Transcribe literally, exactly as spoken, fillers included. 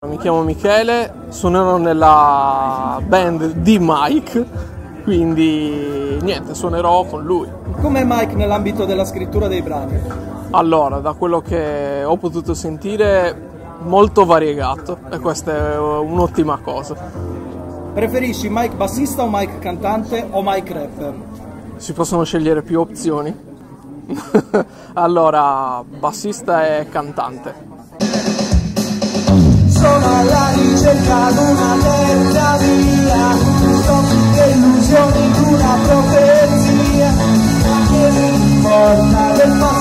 Mi chiamo Michele, suonerò nella band di Mike, quindi niente, suonerò con lui. Com'è Mike nell'ambito della scrittura dei brani? Allora, da quello che ho potuto sentire, molto variegato, e questa è un'ottima cosa. Preferisci Mike bassista o Mike cantante o Mike rapper? Si possono scegliere più opzioni? Allora, bassista e cantante. Sono alla ricerca di una terza via, sogni e illusioni di una profezia, che mi importa del mondo.